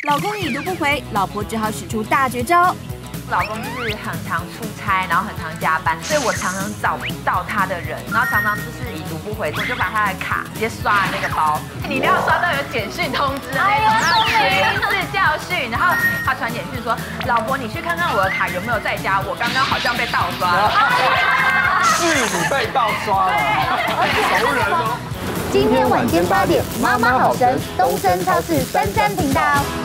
老公已读不回，老婆只好使出大绝招。 老公就是很常出差，然后很常加班，所以我常常找不到他的人，然后常常就是已读不回，我就把他的卡直接刷了那个包，你一定要刷到有简讯通知的那种，然后亲自教训，然后他传简讯说：“老婆，你去看看我的卡有没有在家，我刚刚好像被盗刷了。” 是你被盗刷了，熟人哦。 今天晚间8点，妈妈好神，东森超市33频道。